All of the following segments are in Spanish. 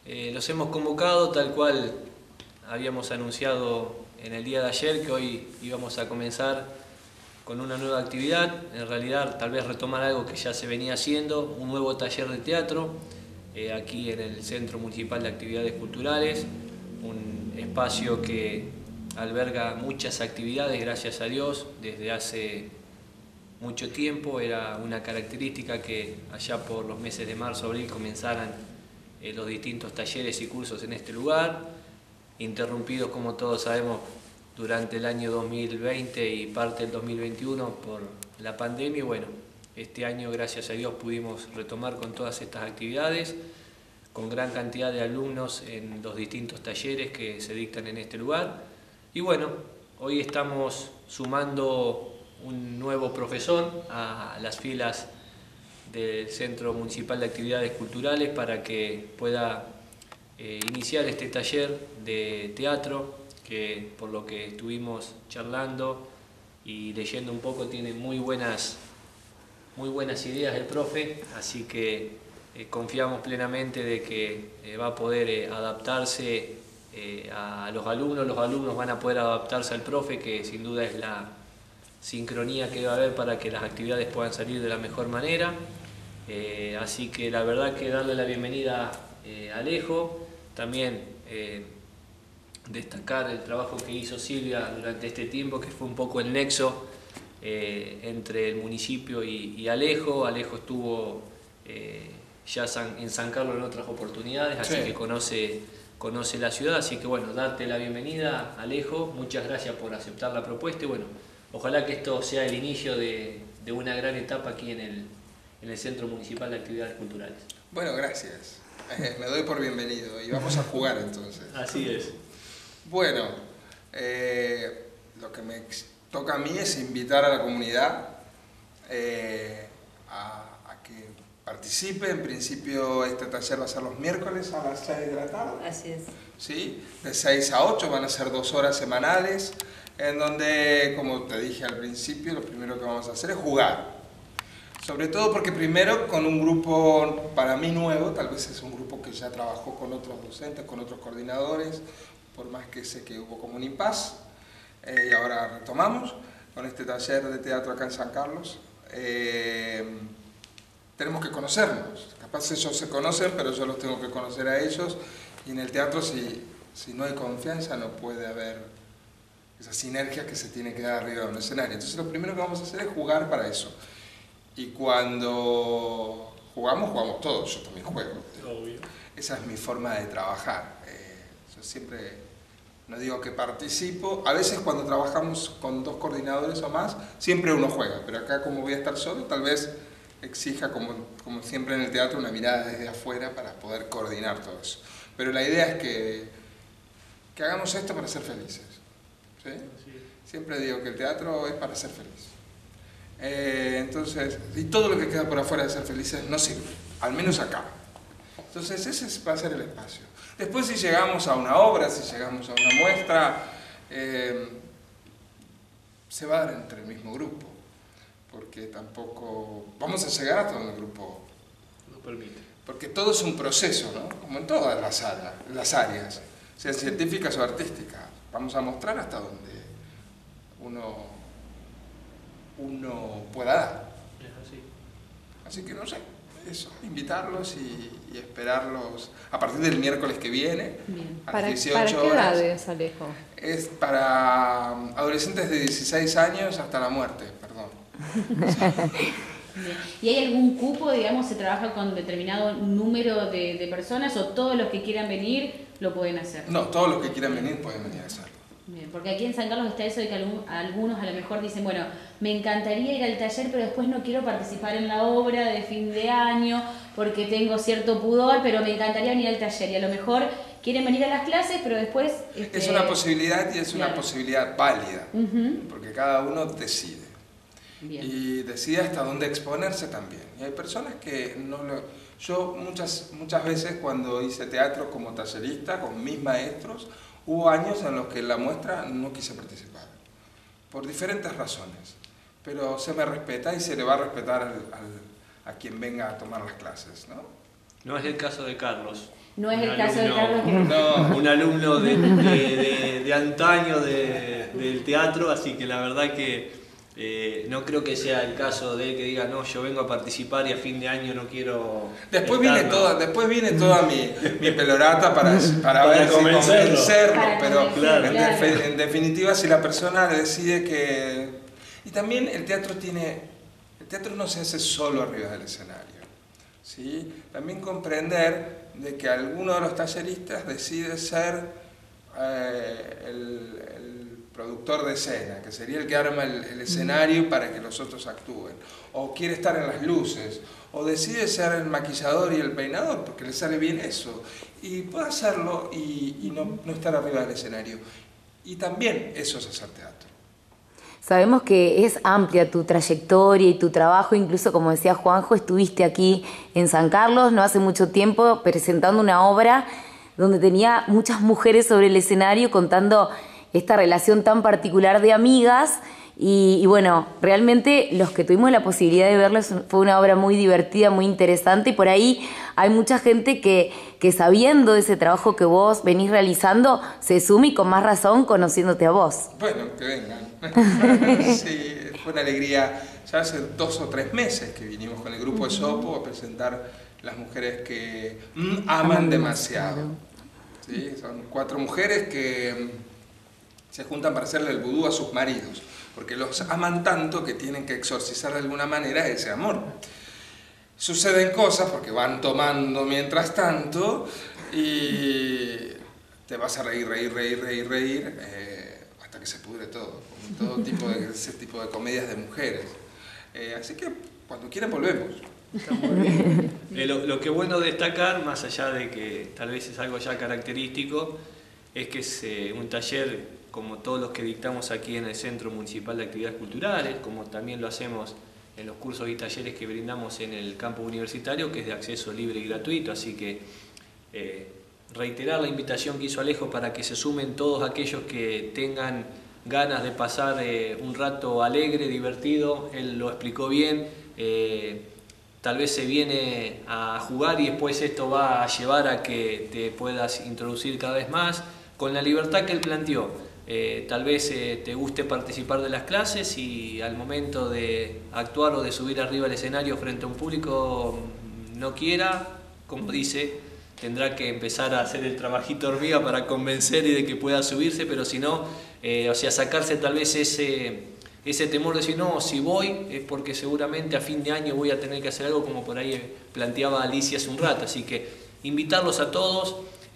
Los hemos convocado tal cual habíamos anunciado en el día de ayer, que hoy íbamos a comenzar con una nueva actividad. En realidad, tal vez retomar algo que ya se venía haciendo, un nuevo taller de teatro, aquí en el Centro Municipal de Actividades Culturales, un espacio que alberga muchas actividades, gracias a Dios, desde hace mucho tiempo. Era una característica que allá por los meses de marzo, abril comenzaran los distintos talleres y cursos en este lugar, interrumpidos, como todos sabemos, durante el año 2020 y parte del 2021 por la pandemia. Y bueno, este año, gracias a Dios, pudimos retomar con todas estas actividades, con gran cantidad de alumnos en los distintos talleres que se dictan en este lugar. Y bueno, hoy estamos sumando un nuevo profesor a las filas del Centro Municipal de Actividades Culturales para que pueda iniciar este taller de teatro, que por lo que estuvimos charlando y leyendo un poco tiene muy buenas ideas el profe, así que confiamos plenamente de que va a poder adaptarse a los alumnos van a poder adaptarse al profe, que sin duda es la sincronía que debe haber para que las actividades puedan salir de la mejor manera. Así que la verdad que darle la bienvenida a Alejo, también destacar el trabajo que hizo Silvia durante este tiempo, que fue un poco el nexo entre el municipio y Alejo. Alejo estuvo ya en San Carlos en otras oportunidades, así que conoce la ciudad. Así que bueno, darte la bienvenida, Alejo, muchas gracias por aceptar la propuesta y bueno, ojalá que esto sea el inicio de una gran etapa aquí en el Centro Municipal de Actividades Culturales. Bueno, gracias. Me doy por bienvenido y vamos a jugar entonces. Así es. Bueno, lo que me toca a mí es invitar a la comunidad a que participe. En principio este taller va a ser los miércoles a las 6 de la tarde. Así es. ¿Sí? De 6 a 8 van a ser 2 horas semanales, en donde, como te dije al principio, lo primero que vamos a hacer es jugar. Sobre todo porque primero con un grupo para mí nuevo, tal vez es un grupo que ya trabajó con otros docentes, con otros coordinadores, por más que sé que hubo como un impasse, y ahora retomamos con este taller de teatro acá en San Carlos. Tenemos que conocernos, capaz ellos se conocen, pero yo los tengo que conocer a ellos, y en el teatro si no hay confianza no puede haber esa sinergia que se tiene que dar arriba de un escenario. Entonces lo primero que vamos a hacer es jugar para eso. Y cuando jugamos todos, yo también juego. Obvio. Esa es mi forma de trabajar. Yo siempre, no digo que participo, a veces cuando trabajamos con 2 coordinadores o más, siempre uno juega, pero acá como voy a estar solo, tal vez exija, como siempre en el teatro, una mirada desde afuera para poder coordinar todo eso. Pero la idea es que hagamos esto para ser felices. ¿Sí? Siempre digo que el teatro es para ser feliz. Entonces, y todo lo que queda por afuera de ser felices no sirve, al menos acá. Entonces ese va a ser el espacio. Después si llegamos a una obra, si llegamos a una muestra, se va a dar entre el mismo grupo, porque tampoco vamos a llegar a todo el grupo. No permite. Porque todo es un proceso, ¿no? Como en todas las áreas, sean científicas o artísticas. Vamos a mostrar hasta donde uno pueda dar. Es así. Así que no sé, eso, invitarlos y esperarlos a partir del miércoles que viene. Bien. A las 18 ¿Para qué horas. edades, Alejo? Es para adolescentes de 16 años hasta la muerte, perdón. Bien. ¿Y hay algún cupo, digamos, se trabaja con determinado número de personas o todos los que quieran venir lo pueden hacer? No, todos los que quieran venir pueden venir a hacerlo. Bien, porque aquí en San Carlos está eso de que algunos a lo mejor dicen, bueno, me encantaría ir al taller, pero después no quiero participar en la obra de fin de año porque tengo cierto pudor, pero me encantaría venir al taller. Y a lo mejor quieren venir a las clases, pero después... Es una posibilidad y es una posibilidad válida, porque cada uno decide. Bien. Y decide hasta dónde exponerse también. Y hay personas que no lo... Yo muchas veces cuando hice teatro como tallerista con mis maestros, hubo años en los que en la muestra no quise participar, por diferentes razones, pero se me respeta y se le va a respetar a quien venga a tomar las clases, ¿no? No es el caso de Carlos. No es Un el caso de alumno- Carlos que... No, un alumno de antaño del teatro, así que la verdad que no creo que sea el caso de él que diga, no, yo vengo a participar y a fin de año no quiero... después estar", viene no. toda, mi pelorata para ver si convencerlo. convencerlo, Para pero convencerlo, claro. en definitiva si la persona decide que... Y también el teatro no se hace solo arriba del escenario, ¿sí? También comprender de que alguno de los talleristas decide ser el productor de escena, que sería el que arma el escenario para que los otros actúen, o quiere estar en las luces, o decide ser el maquillador y el peinador porque le sale bien eso, y puede hacerlo y no estar arriba del escenario. Y también eso es hacer teatro. Sabemos que es amplia tu trayectoria y tu trabajo, incluso como decía Juanjo, estuviste aquí en San Carlos no hace mucho tiempo presentando una obra donde tenía muchas mujeres sobre el escenario contando esta relación tan particular de amigas y bueno, realmente los que tuvimos la posibilidad de verla fue una obra muy divertida, muy interesante y por ahí hay mucha gente que sabiendo de ese trabajo que vos venís realizando se suma y con más razón conociéndote a vos. Bueno, que vengan. Sí, fue una alegría. Ya hace 2 o 3 meses que vinimos con el grupo de Sopo a presentar las mujeres que aman demasiado. ¿Sí? Son 4 mujeres que se juntan para hacerle el vudú a sus maridos, porque los aman tanto que tienen que exorcizar de alguna manera ese amor. Suceden cosas porque van tomando mientras tanto y te vas a reír hasta que se pudre todo, con todo tipo ese tipo de comedias de mujeres. Así que cuando quieran volvemos. Está muy bien. Lo que es bueno destacar, más allá de que tal vez es algo ya característico, es que es un taller como todos los que dictamos aquí en el Centro Municipal de Actividades Culturales, como también lo hacemos en los cursos y talleres que brindamos en el campus universitario, que es de acceso libre y gratuito, así que reiterar la invitación que hizo Alejo para que se sumen todos aquellos que tengan ganas de pasar un rato alegre, divertido, él lo explicó bien, tal vez se viene a jugar y después esto va a llevar a que te puedas introducir cada vez más, con la libertad que él planteó. Tal vez te guste participar de las clases y al momento de actuar o de subir arriba al escenario frente a un público no quiera, como dice, tendrá que empezar a hacer el trabajito hormiga para convencer y de que pueda subirse, pero si no, o sea, sacarse tal vez ese temor de decir, no, si voy es porque seguramente a fin de año voy a tener que hacer algo, como por ahí planteaba Alicia hace un rato, así que invitarlos a todos.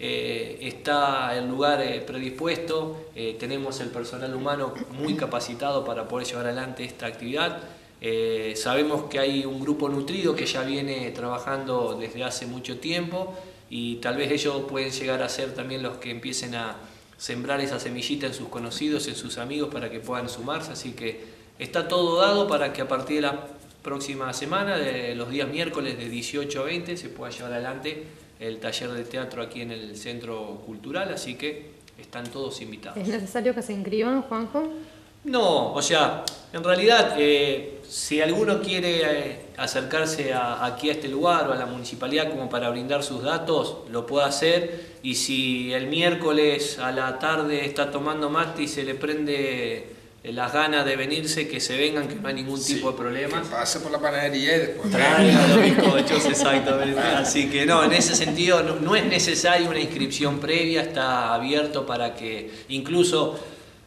Está el lugar predispuesto, tenemos el personal humano muy capacitado para poder llevar adelante esta actividad. Sabemos que hay un grupo nutrido que ya viene trabajando desde hace mucho tiempo y tal vez ellos pueden llegar a ser también los que empiecen a sembrar esa semillita en sus conocidos, en sus amigos para que puedan sumarse, así que está todo dado para que a partir de la próxima semana, de los días miércoles de 18 a 20, se pueda llevar adelante el taller de teatro aquí en el Centro Cultural, así que están todos invitados. ¿Es necesario que se inscriban, Juanjo? No, o sea, en realidad, si alguno quiere acercarse aquí a este lugar o a la municipalidad como para brindar sus datos, lo puede hacer, y si el miércoles a la tarde está tomando mate y se le prende las ganas de venirse, que se vengan, que no hay ningún tipo de problema. Que pase por la panadería y después Traigan los bizcochos, exactamente. Así que no, en ese sentido no es necesaria una inscripción previa, está abierto para que incluso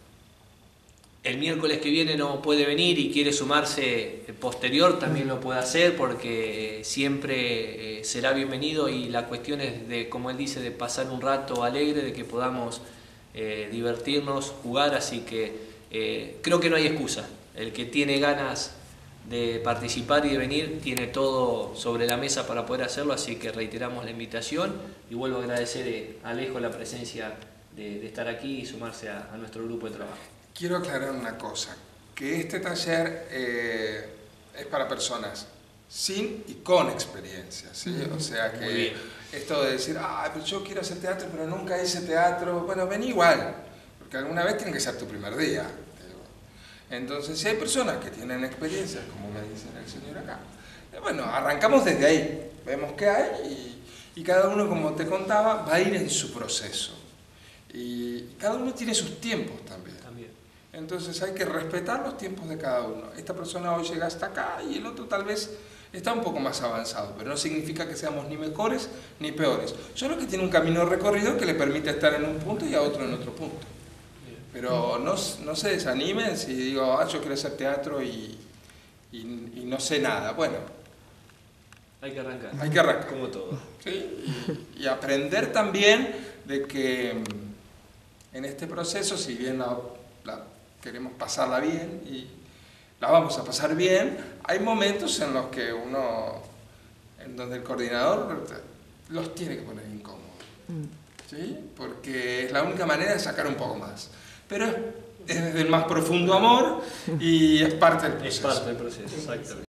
el miércoles que viene no puede venir y quiere sumarse posterior, también lo puede hacer porque siempre será bienvenido, y la cuestión es de, como él dice, de pasar un rato alegre, de que podamos divertirnos, jugar, así que creo que no hay excusa. El que tiene ganas de participar y de venir tiene todo sobre la mesa para poder hacerlo, así que reiteramos la invitación y vuelvo a agradecer a Alejo la presencia de estar aquí y sumarse a nuestro grupo de trabajo. Quiero aclarar una cosa, que este taller es para personas sin y con experiencia, ¿sí? O sea que esto de decir, pues yo quiero hacer teatro pero nunca hice teatro, bueno, ven igual, porque alguna vez tiene que ser tu primer día. Entonces, si hay personas que tienen experiencia, como me dice el señor acá, bueno, arrancamos desde ahí, vemos qué hay y cada uno, como te contaba, va a ir en su proceso. Y cada uno tiene sus tiempos también. Entonces hay que respetar los tiempos de cada uno. Esta persona hoy llega hasta acá y el otro tal vez está un poco más avanzado, pero no significa que seamos ni mejores ni peores. Solo que tiene un camino recorrido que le permite estar en un punto y a otro en otro punto. Pero no se desanimen si digo, yo quiero hacer teatro y no sé nada. Bueno, hay que arrancar. Hay que arrancar. Como todo. ¿Sí? Y aprender también de que en este proceso, si bien queremos pasarla bien y la vamos a pasar bien, hay momentos en los que en donde el coordinador los tiene que poner incómodos, ¿sí? Porque es la única manera de sacar un poco más. Pero es desde el más profundo amor y es parte del proceso. Es parte del proceso, exactamente.